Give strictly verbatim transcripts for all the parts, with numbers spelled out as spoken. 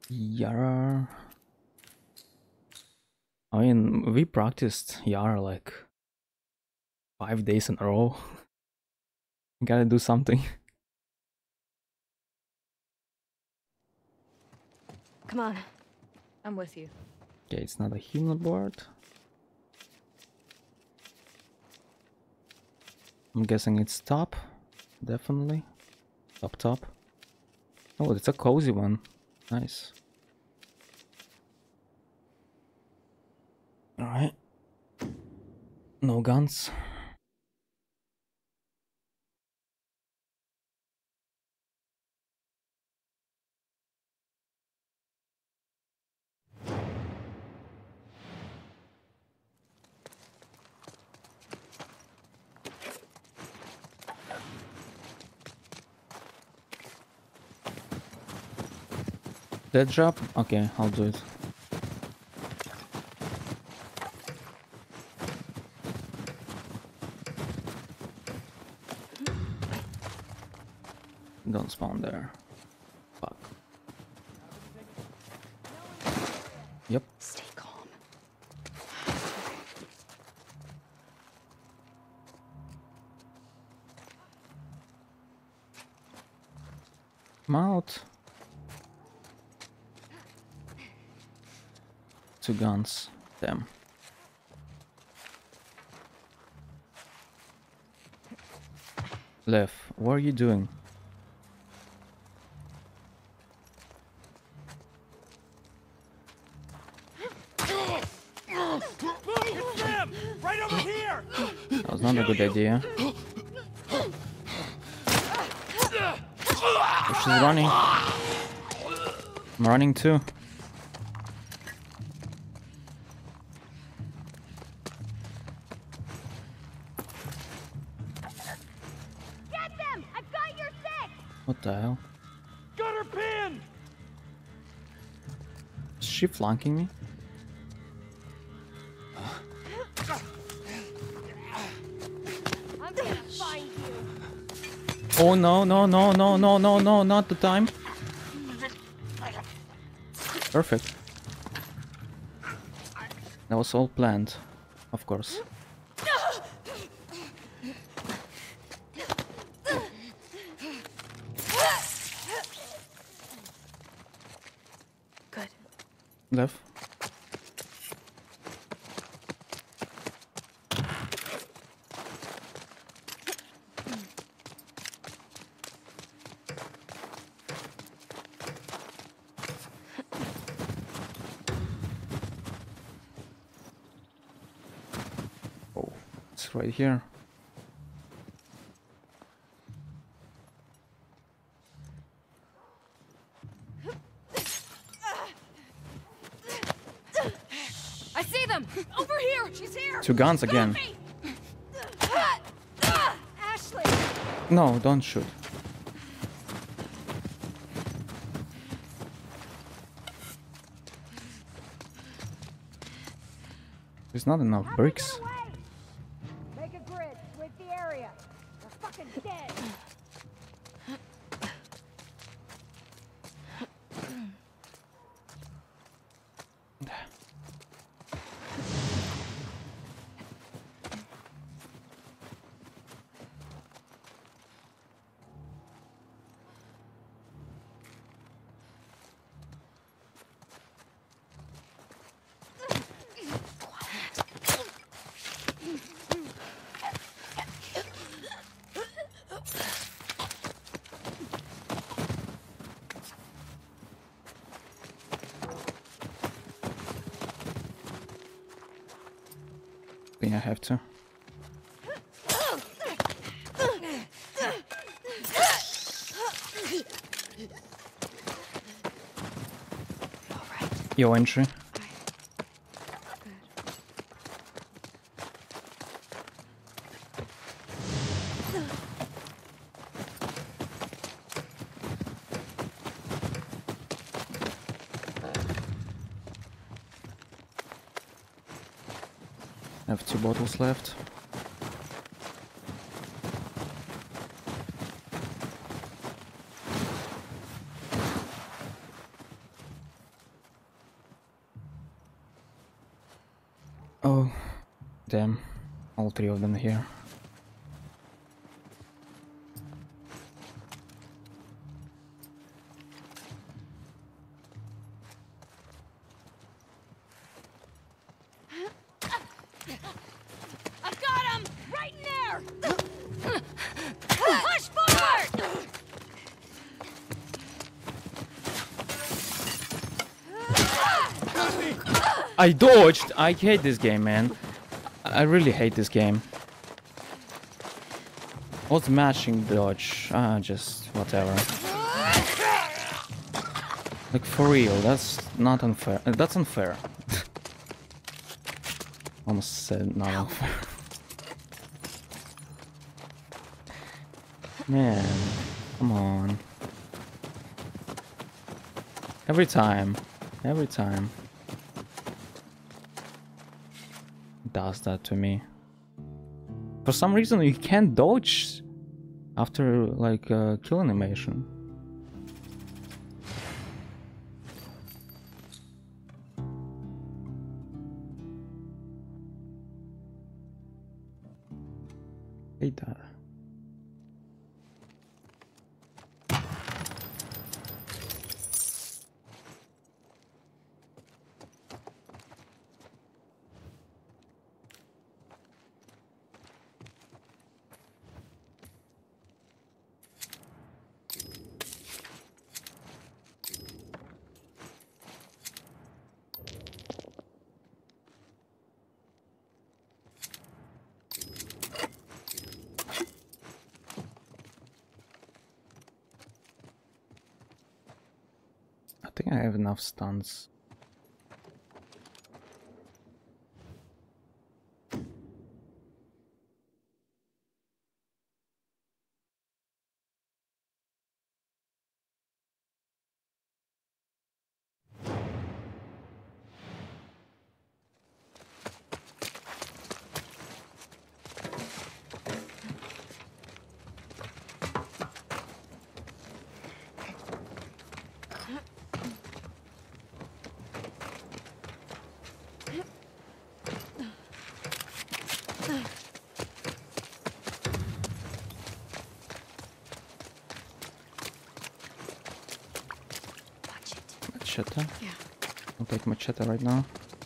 Yara. I mean, we practiced Yara like five days in a row. Gotta do something. Come on. I'm with you. Okay, it's not a human board. I'm guessing it's top. Definitely. Top top. Oh, it's a cozy one. Nice. Alright. No guns. Dead drop? Okay, I'll do it. Don't spawn there. Fuck. Yep. Stay calm. I'm out. Two guns. Damn. Lev, what are you doing? It's them! Right over here! That was not a good idea. Oh, she's running. I'm running too. Get them! I've got your six! What the hell? Got her pinned! Is she flanking me? I'm gonna find you. Oh no, no, no, no, no, no, no, not the time. Perfect. That was all planned, of course. Good. Lev. Oh, it's right here. I see them! Over here! She's here! Two guns again. Ashley! No, don't shoot. There's not enough How'd they bricks. get away? Make a grid. Sweep the area. They're fucking dead. I think I have to. Yo, entry. I have two bottles left. Damn, all three of them here. I've got him! Right in there! Push forward! I dodged! I hate this game, man. I really hate this game. What's matching dodge? Ah, just whatever. Like, for real, that's not unfair. Uh, that's unfair. Almost said not unfair. Man, come on. Every time. Every time. Does that to me. For some reason you can't dodge after like uh, kill animation. Hate that. I think I have enough stuns. Machete? Yeah. I'll take machete right now.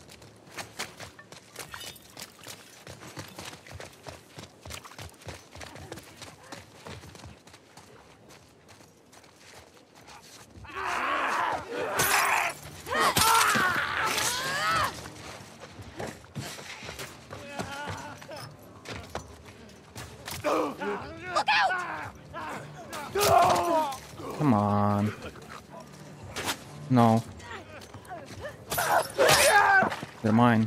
Look out! Come on. No. They're mine.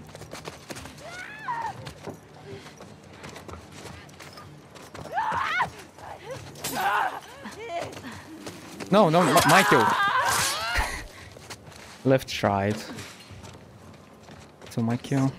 No, no, my, my kill. Left side. So my kill.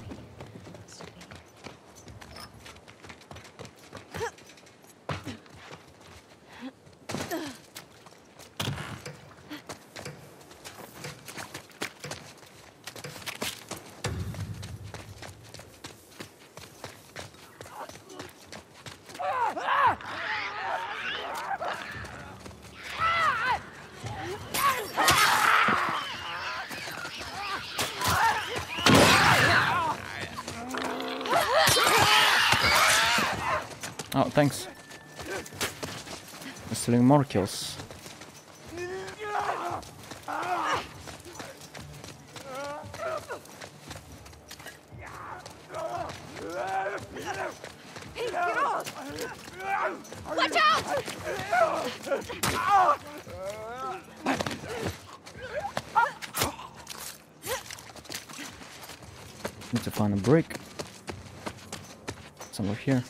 Oh, thanks. I'm stealing more kills. Hey, get off! Watch out! Need to find a brick. Somewhere here.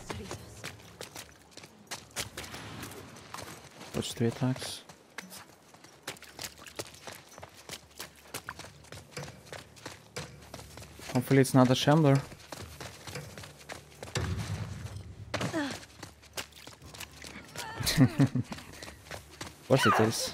Watch three attacks. Hopefully it's not a shambler. Of course it is.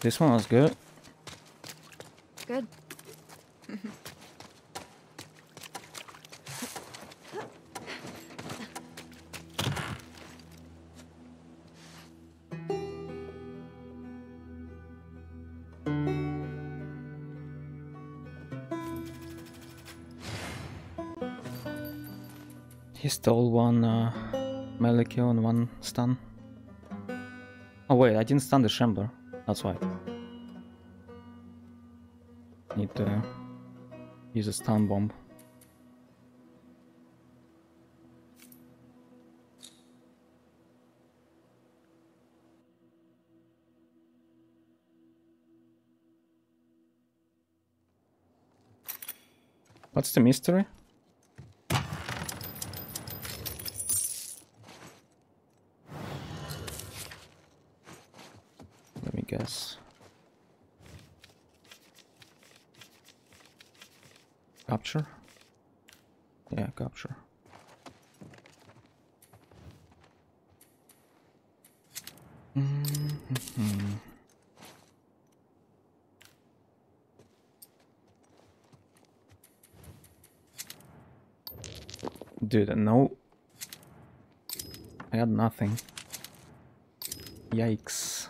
This one was good. Good. He stole one uh, melee kill and one stun. Oh wait, I didn't stun the Shambler. That's why. Need to use a stun bomb. What's the mystery? Let me guess. Capture? Yeah, capture. Mm-hmm. Dude, no. I had nothing. Yikes.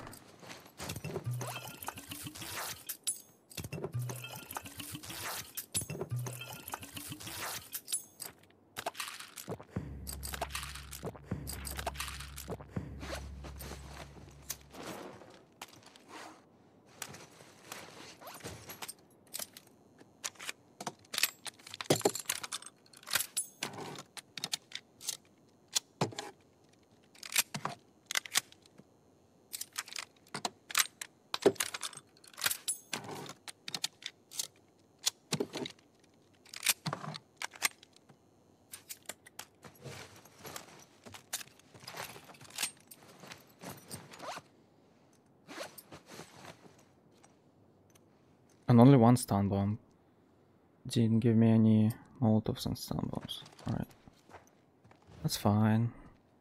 And only one stun bomb. Didn't give me any Molotovs and stun bombs. Alright. That's fine.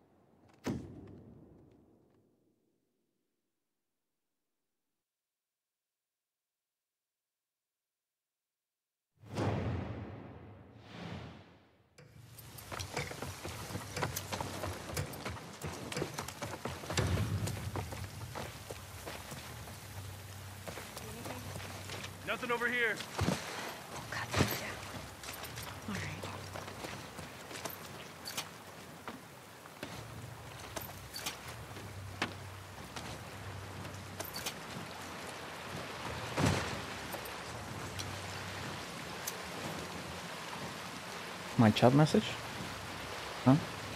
Nothing over here. Oh, God, thank you. All right. My chat message? Huh?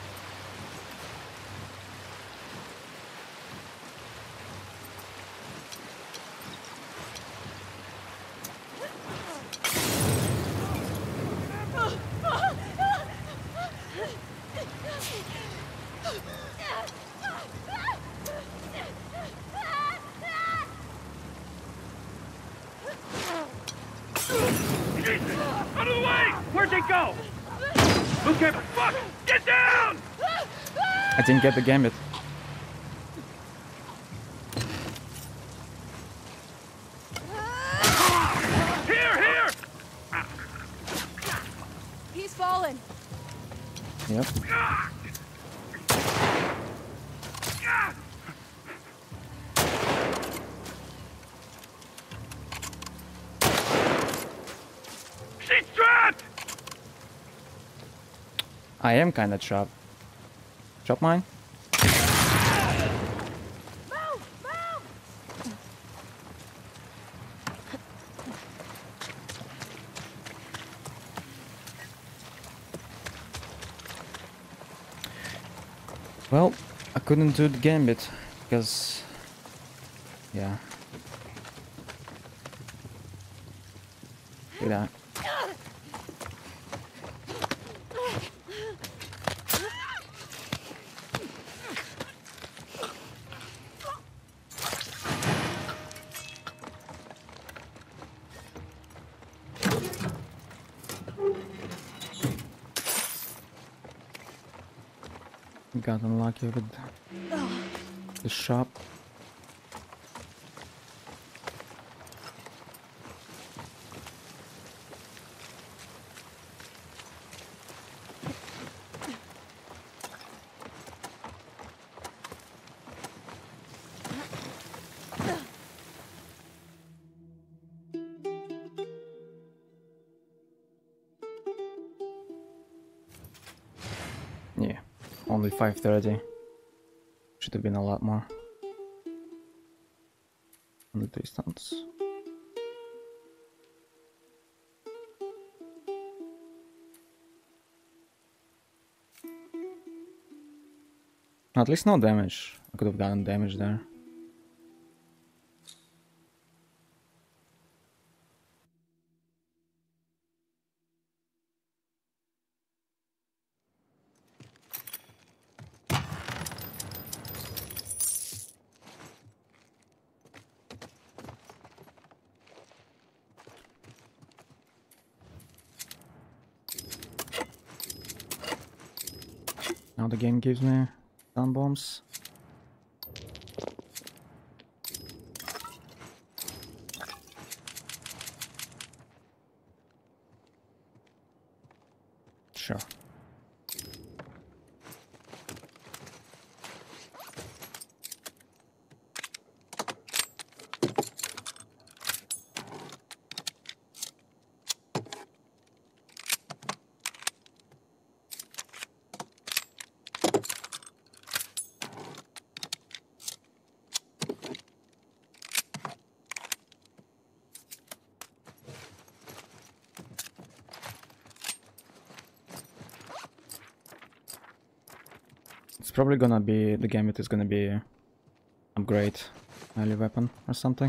Out of the way! Where'd they go? Okay, fuck! Get down! I didn't get the gambit. Here, here! He's fallen. Yep. She's trapped! I am kinda trapped. Drop mine? Move! Move! Well, I couldn't do the gambit because, yeah. Look at that. Got unlucky with the shop. Only five thirty. Should have been a lot more. On the distance. At least no damage. I could have gotten damage there. Now the game gives me stun bombs. Sure. It's probably gonna be, the gambit is gonna be upgrade melee weapon or something.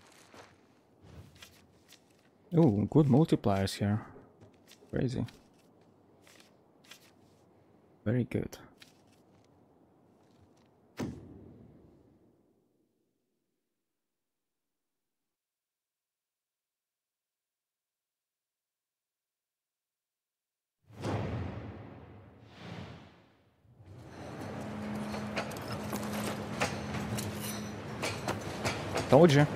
Ooh, good multipliers here. Crazy. Very good. Told you.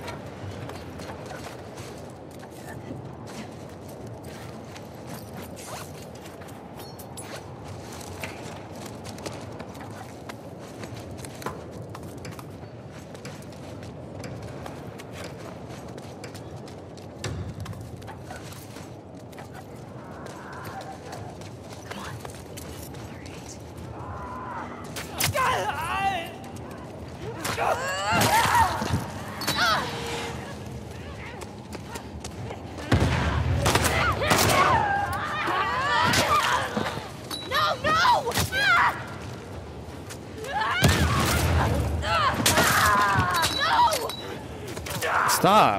Stop!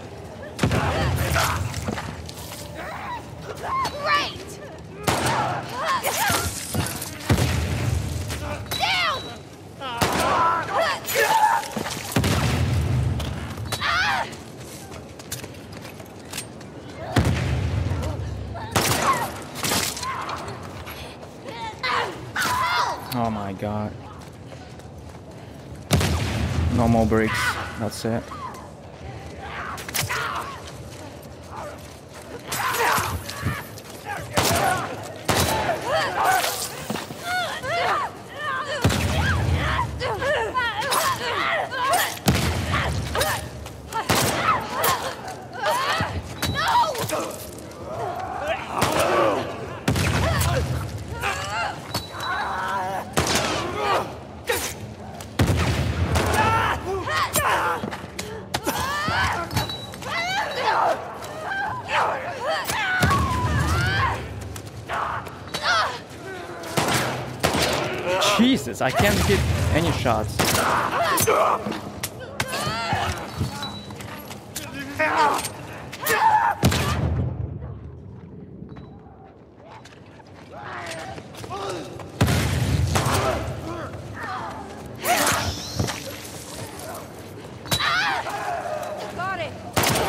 Great! Down! Oh my god. No more bricks. That's it. Jesus, I can't hit any shots. Got it!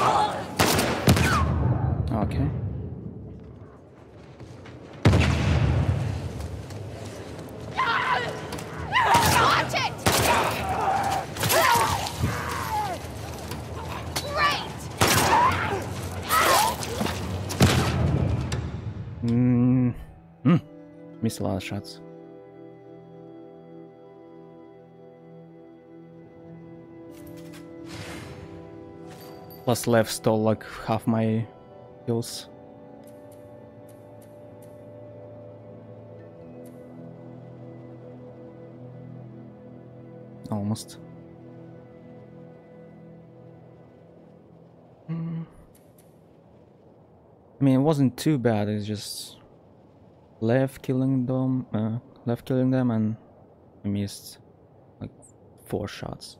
Okay. Watch it! Great! Mm. Mm. Missed a lot of shots. Plus left stole like half my kills. almost. Mm. I mean, it wasn't too bad. It's just left killing them, uh, left killing them, and I missed like four shots.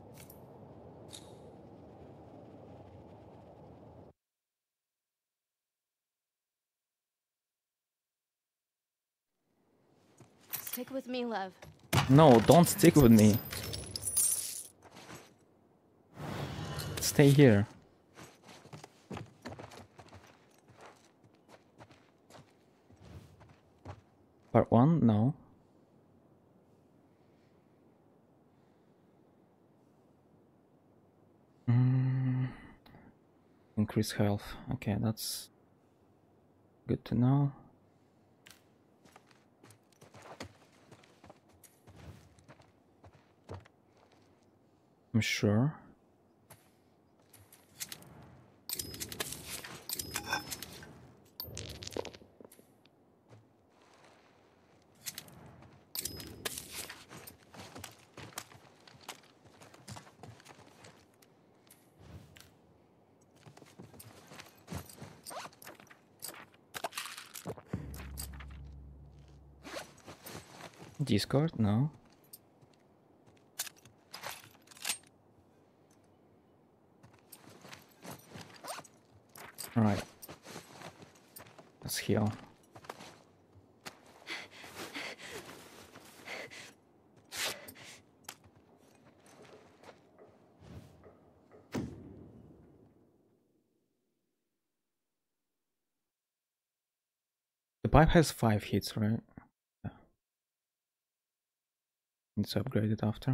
Stick with me, Lev. No, don't stick with me. Stay here. Part one? No. Mm. Increase health. Okay, that's good to know. I'm sure. Discord? No. Alright. Let's heal. The pipe has five hits, right? Yeah. It's upgraded after.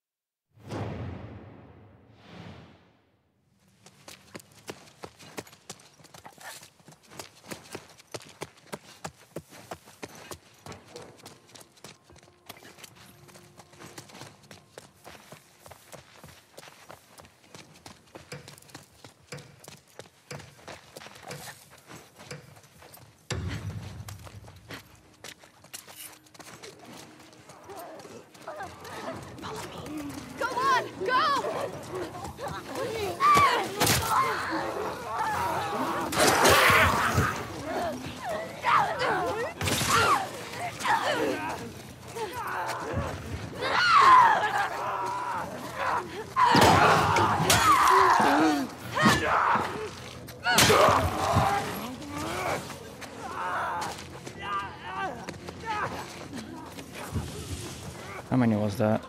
Go on, go! How many was that?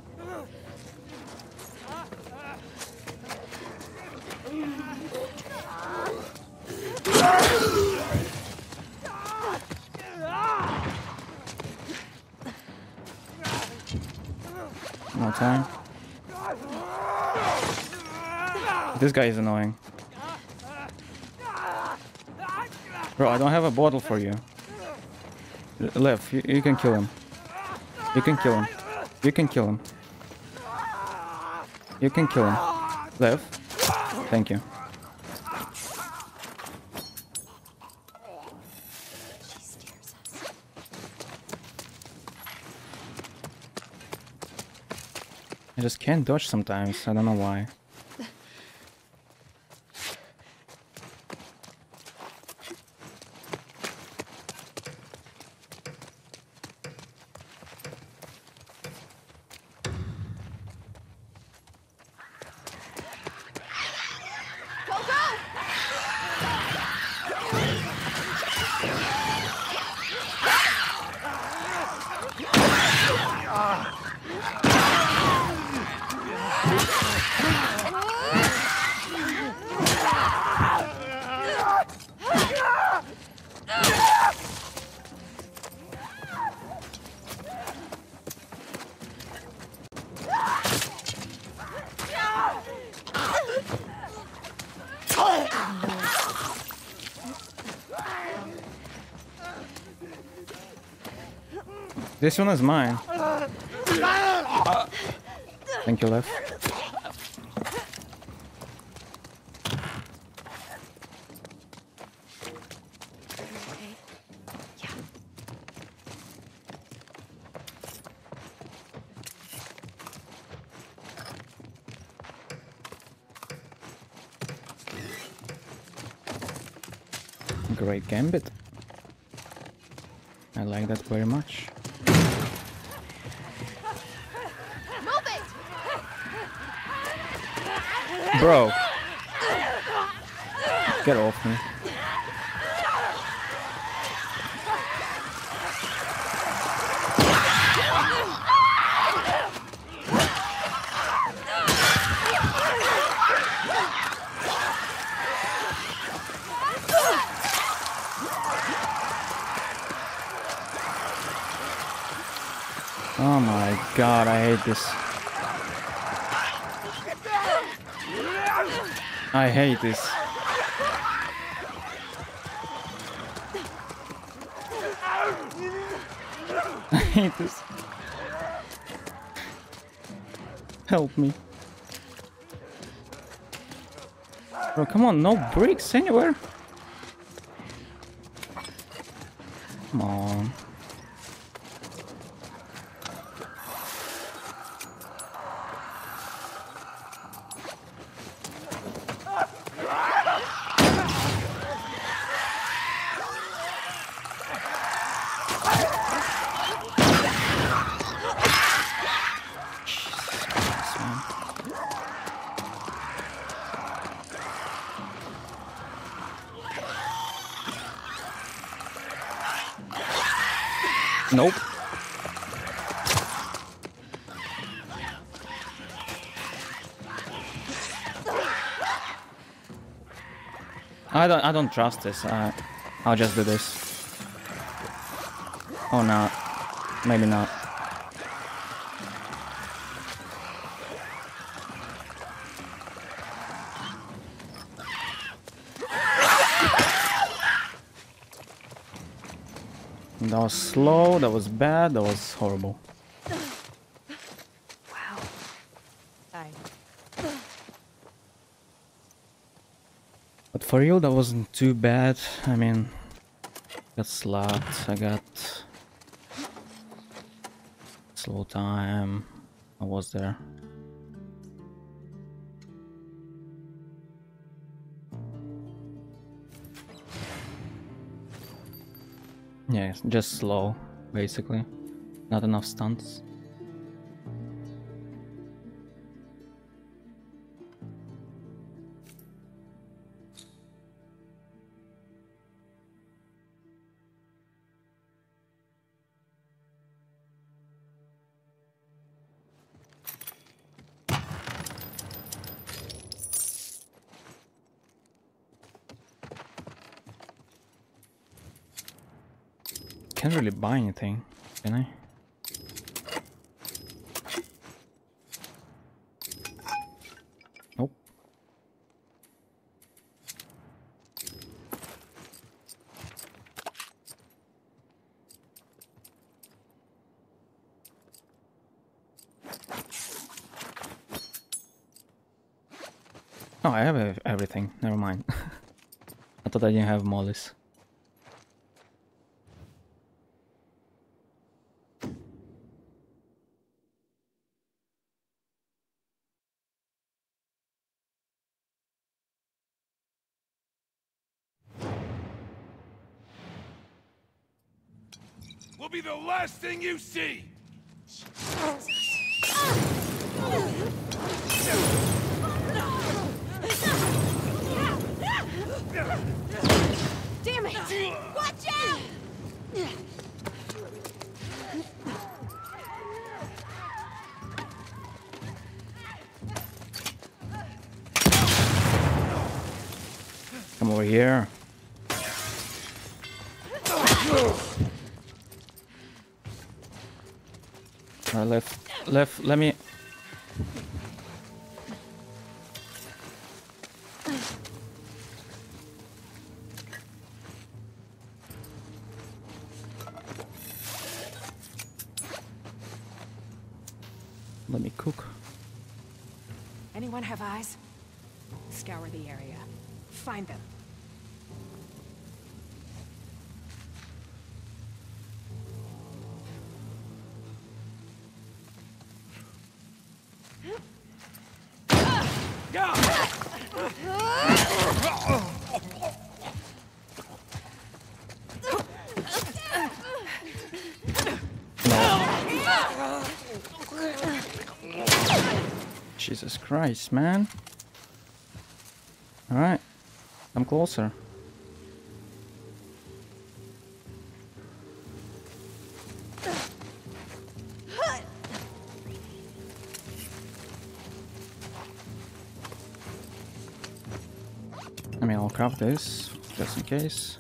No time. This guy is annoying. Bro, I don't have a bottle for you. Lev, you, you can kill him. You can kill him. You can kill him. You can kill him. Lev. Thank you. I just can't dodge sometimes. I don't know why. Go, go! This one is mine. Uh, thank you, Lev. great gambit. I like that very much. Move it! Bro! Get off me. Oh my god, I hate this. I hate this. I hate this. Help me. Bro, come on, no bricks anywhere. Come on. Nope. I don't I don't trust this. I I'll just do this. Oh no. Maybe not. That was slow, that was bad, that was horrible. Wow. I... But for you, that wasn't too bad. I mean, I got slapped, I got slow time, I was there. Yeah, just slow, basically. Not enough stunts. Can't really buy anything, can I? Nope. Oh, I have ev- everything. Never mind. I thought I didn't have mollies. Will be the last thing you see! Damn it! Watch out! Come over here. Uh, left, left, let me... Let me cook. Anyone have eyes? Scour the area. Find them. Jesus Christ, man. Alright. I'm closer. I mean, I'll craft this, just in case.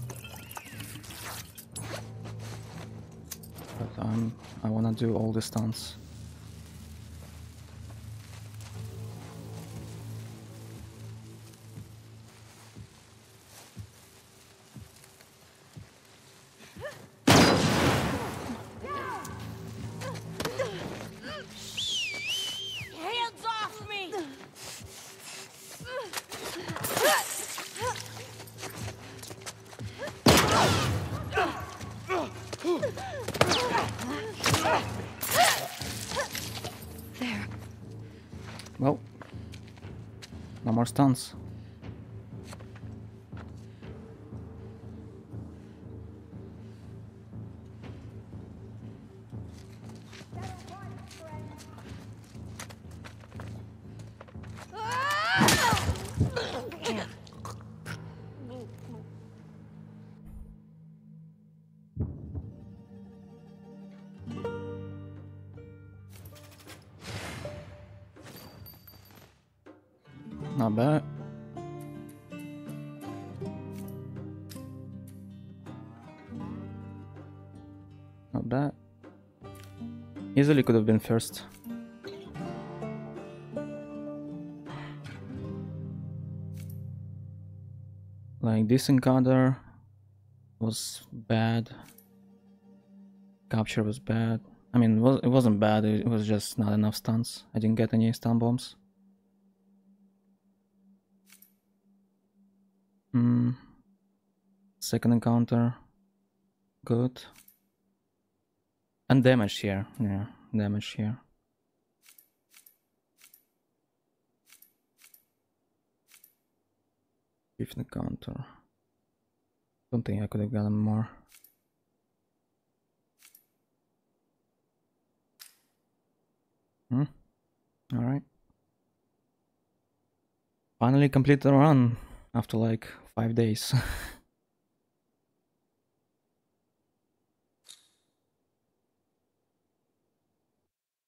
But um, I wanna do all the stunts. Hands off me! There. Well, no more stunts. Not bad. Not bad. Easily could have been first. Like this encounter was bad. Capture was bad. I mean, it, was, it wasn't bad, it was just not enough stuns. I didn't get any stun bombs. Hmm. Second encounter. Good. And damage here. Yeah, damage here. Fifth encounter. Don't think I could have gotten more. Hmm. Alright. Finally complete the run after like five days.